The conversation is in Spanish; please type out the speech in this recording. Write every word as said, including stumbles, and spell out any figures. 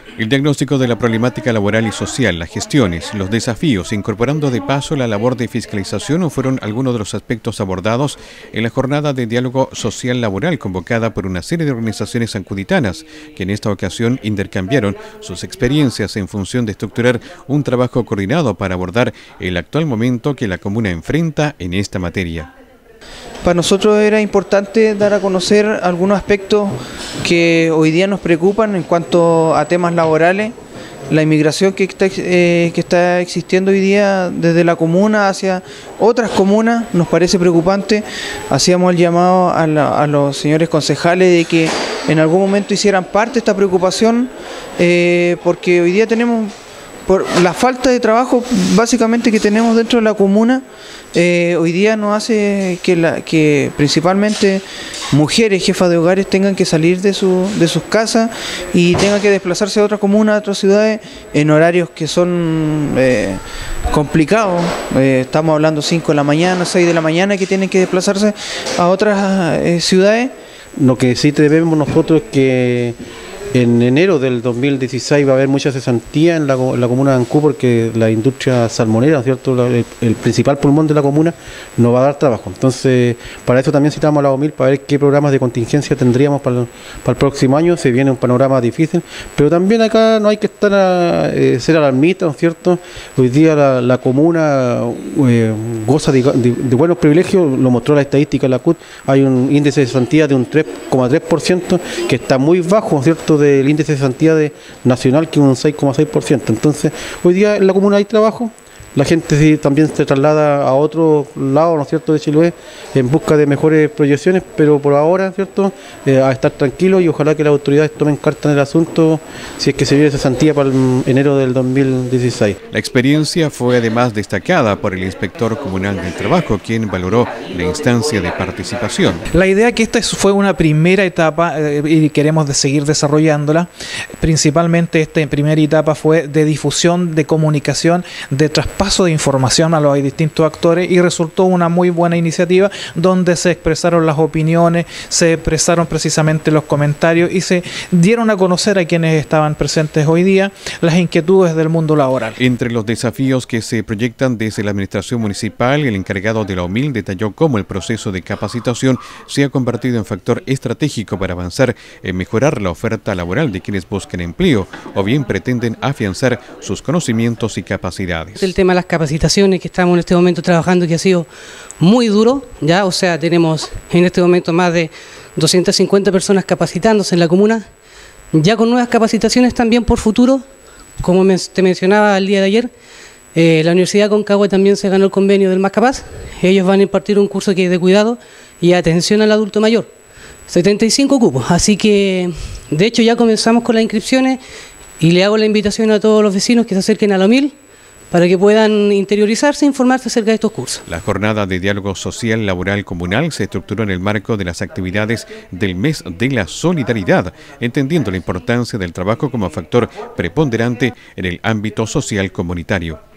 El diagnóstico de la problemática laboral y social, las gestiones, los desafíos, incorporando de paso la labor de fiscalización, fueron algunos de los aspectos abordados en la jornada de diálogo social laboral convocada por una serie de organizaciones ancuditanas, que en esta ocasión intercambiaron sus experiencias en función de estructurar un trabajo coordinado para abordar el actual momento que la comuna enfrenta en esta materia. Para nosotros era importante dar a conocer algunos aspectos que hoy día nos preocupan en cuanto a temas laborales, la inmigración que está, eh, que está existiendo hoy día desde la comuna hacia otras comunas nos parece preocupante. Hacíamos el llamado a, la, a los señores concejales de que en algún momento hicieran parte de esta preocupación, eh, porque hoy día tenemos, por la falta de trabajo básicamente que tenemos dentro de la comuna, eh, hoy día nos hace que, la, que principalmente mujeres, jefas de hogares tengan que salir de, su, de sus casas y tengan que desplazarse a otras comunas, a otras ciudades en horarios que son eh, complicados. Eh, estamos hablando cinco de la mañana, seis de la mañana que tienen que desplazarse a otras eh, ciudades. Lo que sí debemos nosotros es que en enero del dos mil dieciséis va a haber mucha cesantía en la, en la comuna de Ancú, porque la industria salmonera, ¿cierto? La, el, el principal pulmón de la comuna no va a dar trabajo. Entonces, para eso también citamos a la O M I L para ver qué programas de contingencia tendríamos para el, para el próximo año. Se viene un panorama difícil, pero también acá no hay que estar a eh, ser alarmistas, ¿no es cierto? Hoy día la, la comuna eh, goza de, de, de buenos privilegios, lo mostró la estadística de la C U T. Hay un índice de cesantía de un tres coma tres por ciento que está muy bajo, ¿no es cierto?, del índice de cesantía de nacional, que es un seis coma seis por ciento. Entonces, hoy día en la comuna hay trabajo, la gente sí, también se traslada a otro lado, ¿no es cierto?, de Chiloé en busca de mejores proyecciones, pero por ahora, ¿cierto?, eh, a estar tranquilos y ojalá que las autoridades tomen carta en el asunto si es que se viene cesantía para el enero del dos mil dieciséis. La experiencia fue además destacada por el inspector comunal del trabajo, quien valoró la instancia de participación. La idea es que esta fue una primera etapa eh, y queremos de seguir desarrollándola. Principalmente esta primera etapa fue de difusión, de comunicación, de traspaso paso de información a los distintos actores, y resultó una muy buena iniciativa donde se expresaron las opiniones, se expresaron precisamente los comentarios y se dieron a conocer a quienes estaban presentes hoy día las inquietudes del mundo laboral. Entre los desafíos que se proyectan desde la administración municipal, el encargado de la O M I L detalló cómo el proceso de capacitación se ha convertido en factor estratégico para avanzar en mejorar la oferta laboral de quienes buscan empleo o bien pretenden afianzar sus conocimientos y capacidades. El tema de las capacitaciones que estamos en este momento trabajando, que ha sido muy duro, ya, o sea, tenemos en este momento más de doscientas cincuenta personas capacitándose en la comuna, ya con nuevas capacitaciones también por futuro, como te mencionaba el día de ayer, eh, la Universidad Concagua también se ganó el convenio del Más Capaz. Ellos van a impartir un curso que es de cuidado y atención al adulto mayor, setenta y cinco cupos, así que de hecho ya comenzamos con las inscripciones y le hago la invitación a todos los vecinos que se acerquen a la O M I L para que puedan interiorizarse e informarse acerca de estos cursos. La jornada de diálogo social laboral comunal se estructuró en el marco de las actividades del mes de la solidaridad, entendiendo la importancia del trabajo como factor preponderante en el ámbito social comunitario.